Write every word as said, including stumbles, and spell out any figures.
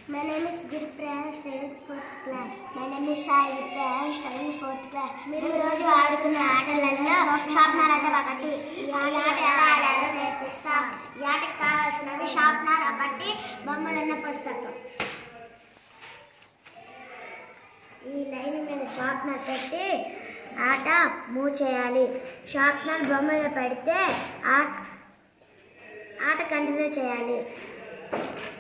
My name is Gurpreet, studying fourth class. My name is Sai Gurpreet, studying fourth class. మీరు రోజు ఆడుకునే ఆటలలో sharpener అంటే ఒకటి. ఈ ఆట ఎలా ఆడాలో నేర్పిస్తాం. ఈ ఆటకు కావాల్సినవి షార్ప్నర్ ఒకటి, బొమ్మలున్న పుస్తకం. ఈ లైన్ మీద షార్ప్నర్ పెట్టి ఆట మూవ్ చేయాలి. షార్ప్నర్ బొమ్మ మీద పెడితే ఆట ఆట కంటిన్యూ చేయాలి.